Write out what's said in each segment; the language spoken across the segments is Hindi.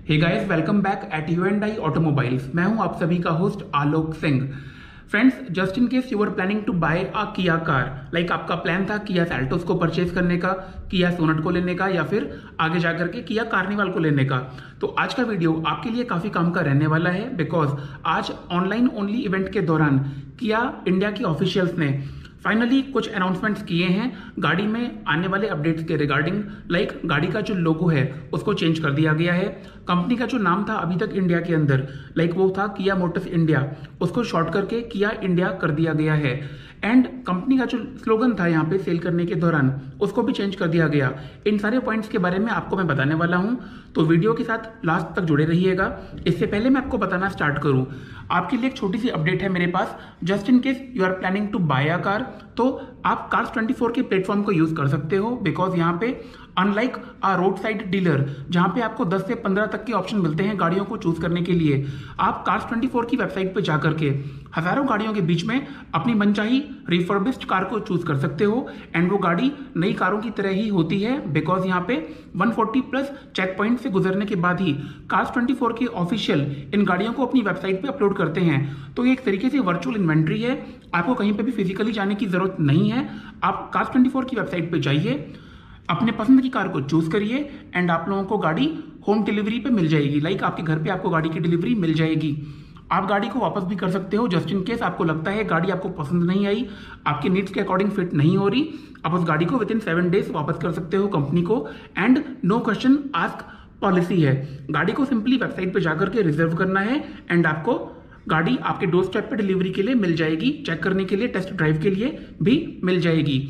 Hey guys, welcome back at Hyundai automobiles. मैं हूं आप सभी का host Alok Singh. Friends, just in case you are planning to buy a Kia car, like आपका प्लान था किया सेल्टोस को परचेज करने का, किया सोनेट को लेने का, या फिर आगे जाकर के किया कार्निवाल को लेने का, तो आज का वीडियो आपके लिए काफी काम का रहने वाला है। बिकॉज आज ऑनलाइन ओनली इवेंट के दौरान किया इंडिया की ऑफिशियल्स ने फाइनली कुछ अनाउंसमेंट्स किए हैं गाड़ी में आने वाले अपडेट्स के रिगार्डिंग। लाइक गाड़ी का जो लोगो है उसको चेंज कर दिया गया है। कंपनी का जो नाम था अभी तक इंडिया के अंदर, लाइक वो था किया मोटर्स इंडिया, उसको शॉर्ट करके किया इंडिया कर दिया गया है। एंड कंपनी का जो स्लोगन था यहाँ पे सेल करने के दौरान, उसको भी चेंज कर दिया गया। इन सारे पॉइंट्स के बारे में आपको मैं बताने वाला हूँ, तो वीडियो के साथ लास्ट तक जुड़े रहिएगा। इससे पहले मैं आपको बताना स्टार्ट करूँ, आपके लिए एक छोटी सी अपडेट है मेरे पास। Just in case you are planning to buy a car, तो आप कार्स 24 के प्लेटफॉर्म को यूज कर सकते हो। बिकॉज यहाँ पे unlike a road side dealer, जहां पे आपको 10 से 15 तक के ऑप्शन मिलते हैं गाड़ियों को चूज करने के लिए, आप कार्स 24 की वेबसाइट पे जाकर के हजारों गाड़ियों के बीच में अपनी मनचाही रिफर्बिश्ड कार को चूज कर सकते हो। एंड वो गाड़ी नई कारों की तरह ही होती है। बिकॉज यहाँ पे 140 प्लस चेक पॉइंट से गुजरने के बाद ही कार्स 24 के ऑफिशियल इन गाड़ियों को अपनी वेबसाइट पे अपलोड करते हैं। तो ये एक तरीके से वर्चुअल इन्वेंट्री है, आपको कहीं पे भी फिजिकली जाने की जरूरत नहीं है। आप कार्स 24 की वेबसाइट पे जाइए, अपने पसंद की कार को चूज करिए, एंड आप लोगों को गाड़ी होम डिलीवरी पे मिल जाएगी। लाइक आपके घर पे आपको गाड़ी की डिलीवरी मिल जाएगी। आप गाड़ी को वापस भी कर सकते हो, जस्ट इन केस आपको लगता है गाड़ी आपको पसंद नहीं आई, आपके नीड्स के अकॉर्डिंग फिट नहीं हो रही, आप उस गाड़ी को विद इन 7 डेज वापस कर सकते हो कंपनी को। And no question ask policy है। गाड़ी को सिंपली वेबसाइट पे जाकर के रिजर्व करना है, एंड आपको गाड़ी आपके डोर स्टेप पे डिलीवरी के लिए मिल जाएगी, चेक करने के लिए, टेस्ट ड्राइव के लिए भी मिल जाएगी।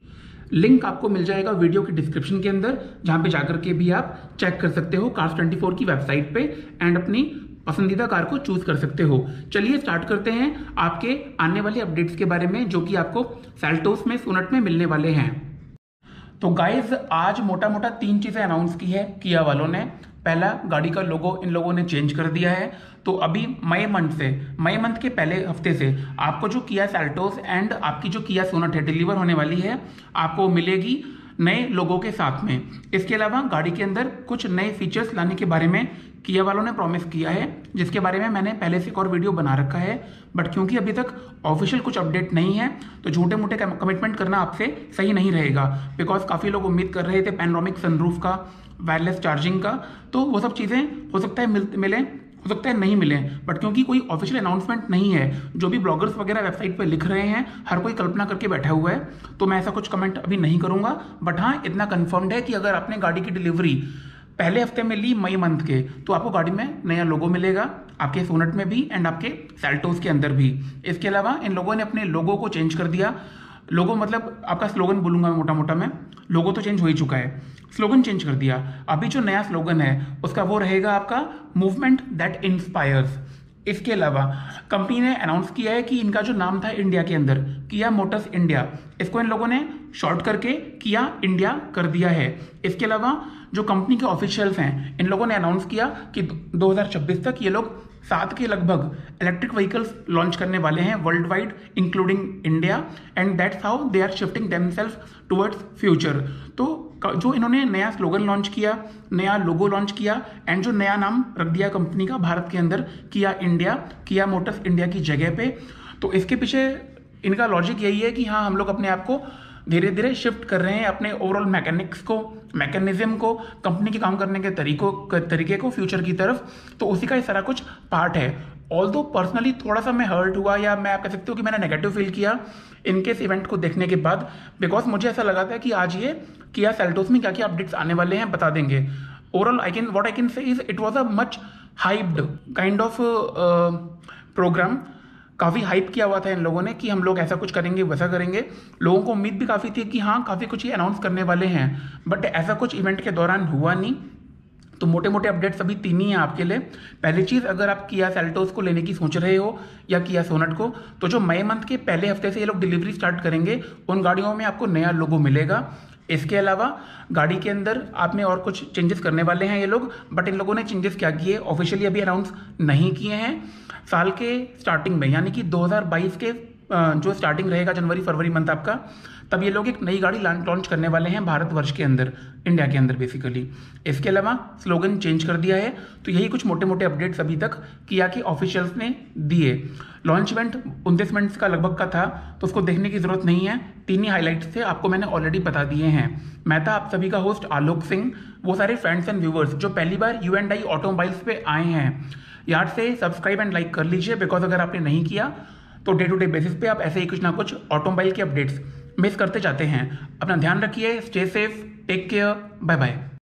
लिंक आपको मिल जाएगा वीडियो के डिस्क्रिप्शन के अंदर, जहां पे जाकर के भी आप चेक कर सकते हो कार्स 24 की वेबसाइट पे, एंड अपनी पसंदीदा कार को चूज कर सकते हो। चलिए स्टार्ट करते हैं आपके आने वाले अपडेट्स के बारे में, जो कि आपको सेल्टोस में सोनेट में मिलने वाले हैं। तो गाइज, आज मोटा मोटा 3 चीजें अनाउंस की है किया वालों ने। पहला, गाड़ी का लोगो इन लोगों ने चेंज कर दिया है। तो अभी मई मंथ के पहले हफ्ते से आपको जो किया सेल्टोस एंड आपकी जो किया सोनेट है डिलीवर होने वाली है, आपको मिलेगी नए लोगों के साथ में। इसके अलावा गाड़ी के अंदर कुछ नए फीचर्स लाने के बारे में किया वालों ने प्रॉमिस किया है, जिसके बारे में मैंने पहले से एक और वीडियो बना रखा है। बट क्योंकि अभी तक ऑफिशियल कुछ अपडेट नहीं है, तो छोटे मोटे कमिटमेंट करना आपसे सही नहीं रहेगा। बिकॉज काफी लोग उम्मीद कर रहे थे पैनोरामिक सनरूफ का, वायरलेस चार्जिंग का, तो वो सब चीजें हो सकता है मिले, हो सकता है नहीं मिले। बट क्योंकि कोई ऑफिशियल अनाउंसमेंट नहीं है, जो भी ब्लॉगर्स वगैरह वेबसाइट पे लिख रहे हैं, हर कोई कल्पना करके बैठा हुआ है, तो मैं ऐसा कुछ कमेंट अभी नहीं करूंगा। बट हाँ, इतना कंफर्म्ड है कि अगर आपने गाड़ी की डिलीवरी पहले हफ्ते में ली मई मंथ के, तो आपको गाड़ी में नया लोगो मिलेगा, आपके सोनेट में भी एंड आपके सेल्टोस के अंदर भी। इसके अलावा इन लोगों ने अपने लोगो को चेंज कर दिया। लोगो मतलब आपका स्लोगन बोलूंगा मैं मोटा मैं, लोगो तो चेंज हो ही चुका है, स्लोगन चेंज कर दिया। अभी जो नया स्लोगन है उसका वो रहेगा आपका मूवमेंट दैट इंस्पायर्स। इसके अलावा कंपनी ने अनाउंस किया है कि इनका जो नाम था इंडिया के अंदर, किया मोटर्स इंडिया, इसको इन लोगों ने शॉर्ट करके किया इंडिया कर दिया है। इसके अलावा जो कंपनी के ऑफिशियल्स हैं, इन लोगों ने अनाउंस किया कि 2026 तक ये लोग 7 के लगभग इलेक्ट्रिक व्हीकल्स लॉन्च करने वाले हैं world wide, including India, and that's how they are shifting themselves towards future. तो जो इन्होंने नया स्लोगन लॉन्च किया, नया लोगो लॉन्च किया, एंड जो नया नाम रख दिया कंपनी का भारत के अंदर, किया इंडिया, किया मोटर्स इंडिया की जगह पे, तो इसके पीछे इनका लॉजिक यही है कि हाँ, हम लोग अपने आप को धीरे धीरे शिफ्ट कर रहे हैं अपने ओवरऑल मैकेनिज्म को, कंपनी के काम करने के तरीके को फ्यूचर की तरफ। तो उसी का सारा कुछ पार्ट है। ऑल्दो पर्सनली थोड़ा सा मैं हर्ट हुआ, या मैं आप कह सकते हो कि मैंने नेगेटिव फील किया इनके इस इवेंट को देखने के बाद। बिकॉज मुझे ऐसा लगा था कि आज ये किया सेल्टोस में क्या क्या अपडेट्स आने वाले हैं बता देंगे। Overall what I can say is it was a much hyped kind of program. काफी हाइप किया हुआ था इन लोगों ने कि हम लोग ऐसा कुछ करेंगे, वैसा करेंगे। लोगों को उम्मीद भी काफी थी कि हाँ, काफी कुछ ये अनाउंस करने वाले हैं, बट ऐसा कुछ इवेंट के दौरान हुआ नहीं। तो मोटे मोटे अपडेट्स अभी 3 ही हैं आपके लिए। पहली चीज, अगर आप किया सेल्टोस को लेने की सोच रहे हो या किया सोनेट को, तो जो मई मंथ के पहले हफ्ते से ये लोग डिलीवरी स्टार्ट करेंगे, उन गाड़ियों में आपको नया लोगो मिलेगा। इसके अलावा गाड़ी के अंदर आपने और कुछ चेंजेस करने वाले हैं ये लोग, बट इन लोगों ने चेंजेस क्या किए ऑफिशियली अभी अनाउंस नहीं किए हैं। साल के स्टार्टिंग में, यानी कि 2022 के जो स्टार्टिंग रहेगा जनवरी फरवरी मंथ आपका, तब ये लोग एक नई गाड़ी लॉन्च करने वाले हैं भारतवर्ष के अंदर, इंडिया के अंदर बेसिकली। इसके अलावा स्लोगन चेंज कर दिया है। तो यही कुछ मोटे मोटे अपडेट्स अभी तक किया के ऑफिशियल्स ने दिए। लॉन्च इवेंट 29 मिनट्स का लगभग का था, तो उसको देखने की जरूरत नहीं है। 3 ही हाईलाइट्स थे, आपको मैंने ऑलरेडी बता दिए हैं। मैं था आप सभी का होस्ट आलोक सिंह। वो सारे फ्रेंड्स एंड व्यूवर्स जो पहली बार U&I ऑटोमोबाइल्स पे आए हैं, यार से सब्सक्राइब एंड लाइक कर लीजिए, बिकॉज अगर आपने नहीं किया तो डे टू डे बेसिस पे आप ऐसे ही कुछ ना कुछ ऑटोमोबाइल के अपडेट्स मिस करते जाते हैं। अपना ध्यान रखिए, stay safe, take care, bye bye.